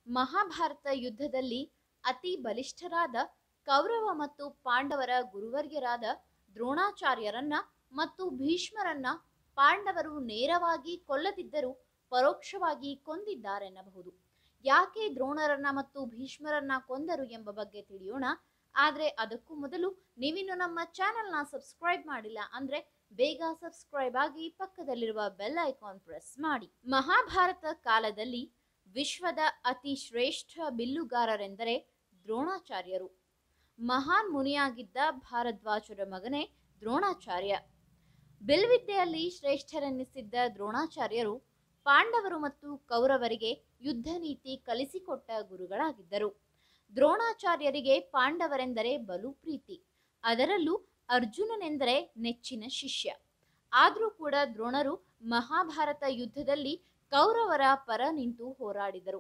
ಮಹಾಭಾರತ ಯುದ್ಧದಲ್ಲಿ ಅತಿ ಬಲಿಷ್ಠರಾದ ಕೌರವ ಮತ್ತು ಪಾಂಡವರ ಗುರುವರ್ಯರಾದ ದ್ರೋಣಾಚಾರ್ಯರನ್ನ ಮತ್ತು ಭೀಷ್ಮರನ್ನ ಪಾಂಡವರು ನೇರವಾಗಿ ಕೊಲ್ಲದಿದ್ದರೂ ಪರೋಕ್ಷವಾಗಿ ಕೊಂದಿದ್ದಾರೆನ್ನಬಹುದು. ಯಾಕೆ ದ್ರೋಣರನ್ನ ಮತ್ತು ಭೀಷ್ಮರನ್ನ ಕೊಂದರು ಎಂಬ ಬಗ್ಗೆ ತಿಳಿಯೋಣ. ಆದ್ರೆ ಅದಕ್ಕೂ ಮೊದಲು ನೀವಿನ್ನು ನಮ್ಮ ಚಾನೆಲ್ನ ಸಬ್ಸ್ಕ್ರೈಬ್ ಮಾಡಿಲ್ಲ ಅಂದ್ರೆ ಬೇಗ ಸಬ್ಸ್ಕ್ರೈಬ್ ಆಗಿ ಪಕ್ಕದಲ್ಲಿರುವ ಬೆಲ್ ಐಕಾನ್ ಪ್ರೆಸ್ ಮಾಡಿ. ಮಹಾಭಾರತ ಕಾಲದಲ್ಲಿ ವಿಶ್ವದ ಅತಿ ಶ್ರೇಷ್ಠ ಬಿಲ್ಲುಗಾರರೆಂದರೆ ದ್ರೋಣಾಚಾರ್ಯರು. ಮಹಾನ್ ಮುನಿಯಾಗಿದ್ದ ಭಾರದ್ವಾಜರ ಮಗನೇ ದ್ರೋಣಾಚಾರ್ಯ. ಬಿಲ್ವಿದ್ಯೆಯಲ್ಲಿ ಶ್ರೇಷ್ಠರೆನ್ನಿಸಿದ್ದ ದ್ರೋಣಾಚಾರ್ಯರು ಪಾಂಡವರು ಮತ್ತು ಕೌರವರಿಗೆ ಯುದ್ಧ ನೀತಿ ಕಲಿಸಿಕೊಟ್ಟ ಗುರುಗಳಾಗಿದ್ದರು. ದ್ರೋಣಾಚಾರ್ಯರಿಗೆ ಪಾಂಡವರೆಂದರೆ ಬಲು ಪ್ರೀತಿ, ಅದರಲ್ಲೂ ಅರ್ಜುನನೆಂದರೆ ನೆಚ್ಚಿನ ಶಿಷ್ಯ. ಆದರೂ ಕೂಡ ದ್ರೋಣರು ಮಹಾಭಾರತ ಯುದ್ಧದಲ್ಲಿ ಕೌರವರ ಪರ ನಿಂತು ಹೋರಾಡಿದರು.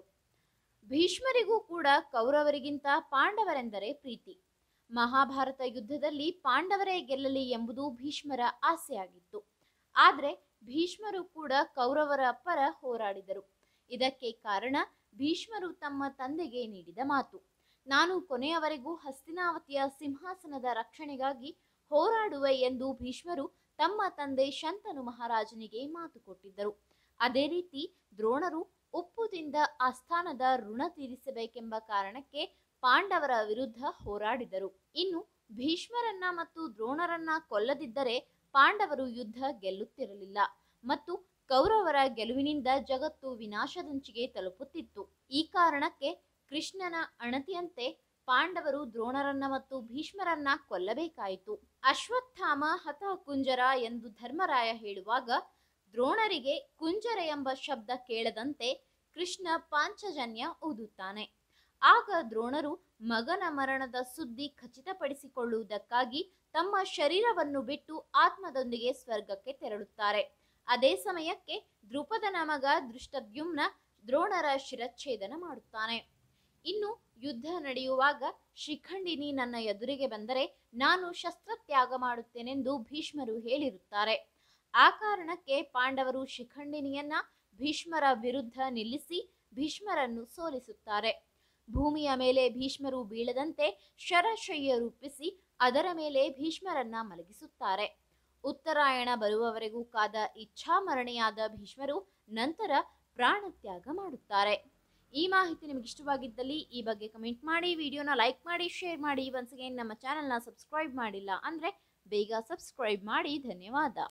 ಭೀಷ್ಮರಿಗೂ ಕೂಡ ಕೌರವರಿಗಿಂತ ಪಾಂಡವರೆಂದರೆ ಪ್ರೀತಿ. ಮಹಾಭಾರತ ಯುದ್ಧದಲ್ಲಿ ಪಾಂಡವರೇ ಗೆಲ್ಲಲಿ ಎಂಬುದು ಭೀಷ್ಮರ ಆಸೆಯಾಗಿತ್ತು. ಆದರೆ ಭೀಷ್ಮರು ಕೂಡ ಕೌರವರ ಪರ ಹೋರಾಡಿದರು. ಇದಕ್ಕೆ ಕಾರಣ ಭೀಷ್ಮರು ತಮ್ಮ ತಂದೆಗೆ ನೀಡಿದ ಮಾತು. ನಾನು ಕೊನೆಯವರೆಗೂ ಹಸ್ತಿನಾವತಿಯ ಸಿಂಹಾಸನದ ರಕ್ಷಣೆಗಾಗಿ ಹೋರಾಡುವೆ ಎಂದು ಭೀಷ್ಮರು ತಮ್ಮ ತಂದೆ ಶಂತನು ಮಹಾರಾಜನಿಗೆ ಮಾತು ಕೊಟ್ಟಿದ್ದರು. ಅದೇ ರೀತಿ ದ್ರೋಣರು ಉಪ್ಪುದಿಂದ ಆ ಸ್ಥಾನದ ಋಣ ತೀರಿಸಬೇಕೆಂಬ ಕಾರಣಕ್ಕೆ ಪಾಂಡವರ ವಿರುದ್ಧ ಹೋರಾಡಿದರು. ಇನ್ನು ಭೀಷ್ಮರನ್ನ ಮತ್ತು ದ್ರೋಣರನ್ನ ಕೊಲ್ಲದಿದ್ದರೆ ಪಾಂಡವರು ಯುದ್ಧ ಗೆಲ್ಲುತ್ತಿರಲಿಲ್ಲ ಮತ್ತು ಕೌರವರ ಗೆಲುವಿನಿಂದ ಜಗತ್ತು ವಿನಾಶದಂಚಿಗೆ ತಲುಪುತ್ತಿತ್ತು. ಈ ಕಾರಣಕ್ಕೆ ಕೃಷ್ಣನ ಅಣತಿಯಂತೆ ಪಾಂಡವರು ದ್ರೋಣರನ್ನ ಮತ್ತು ಭೀಷ್ಮರನ್ನ ಕೊಲ್ಲಬೇಕಾಯಿತು. ಅಶ್ವತ್ಥಾಮ ಹತ ಕುಂಜರ ಎಂದು ಧರ್ಮರಾಯ ಹೇಳುವಾಗ ದ್ರೋಣರಿಗೆ ಕುಂಜರ ಎಂಬ ಶಬ್ದ ಕೇಳದಂತೆ ಕೃಷ್ಣ ಪಾಂಚಜನ್ಯ ಊದುತ್ತಾನೆ. ಆಗ ದ್ರೋಣರು ಮಗನ ಮರಣದ ಸುದ್ದಿ ಖಚಿತಪಡಿಸಿಕೊಳ್ಳುವುದಕ್ಕಾಗಿ ತಮ್ಮ ಶರೀರವನ್ನು ಬಿಟ್ಟು ಆತ್ಮದೊಂದಿಗೆ ಸ್ವರ್ಗಕ್ಕೆ ತೆರಳುತ್ತಾರೆ. ಅದೇ ಸಮಯಕ್ಕೆ ದ್ರುಪದನ ಮಗ ದೃಷ್ಟದ್ಯುಮ್ನ ದ್ರೋಣರ ಶಿರಚ್ಛೇದನ ಮಾಡುತ್ತಾನೆ. ಇನ್ನು ಯುದ್ಧ ನಡೆಯುವಾಗ ಶಿಖಂಡಿನಿ ನನ್ನ ಎದುರಿಗೆ ಬಂದರೆ ನಾನು ಶಸ್ತ್ರತ್ಯಾಗ ಮಾಡುತ್ತೇನೆಂದು ಭೀಷ್ಮರು ಹೇಳಿರುತ್ತಾರೆ. ಆ ಕಾರಣಕ್ಕೆ ಪಾಂಡವರು ಶಿಖಂಡಿನಿಯನ್ನ ಭೀಷ್ಮರ ವಿರುದ್ಧ ನಿಲ್ಲಿಸಿ ಭೀಷ್ಮರನ್ನು ಸೋಲಿಸುತ್ತಾರೆ. ಭೂಮಿಯ ಮೇಲೆ ಭೀಷ್ಮರು ಬೀಳದಂತೆ ಶರಶಯ್ಯ ರೂಪಿಸಿ ಅದರ ಮೇಲೆ ಭೀಷ್ಮರನ್ನ ಮಲಗಿಸುತ್ತಾರೆ. ಉತ್ತರಾಯಣ ಬರುವವರೆಗೂ ಕಾದ ಇಚ್ಛಾಮರಣೆಯಾದ ಭೀಷ್ಮರು ನಂತರ ಪ್ರಾಣತ್ಯಾಗ ಮಾಡುತ್ತಾರೆ. ಈ ಮಾಹಿತಿ ನಿಮಗೆ ಇಷ್ಟವಾಗಿದ್ದಲ್ಲಿ ಈ ಬಗ್ಗೆ ಕಮೆಂಟ್ ಮಾಡಿ, ವಿಡಿಯೋನ ಲೈಕ್ ಮಾಡಿ, ಶೇರ್ ಮಾಡಿ. ಒನ್ಸ್ ಅಗೇನ್ ನಮ್ಮ ಚಾನೆಲ್ನ ಸಬ್ಸ್ಕ್ರೈಬ್ ಮಾಡಿಲ್ಲ ಅಂದ್ರೆ ಬೇಗ ಸಬ್ಸ್ಕ್ರೈಬ್ ಮಾಡಿ. ಧನ್ಯವಾದ.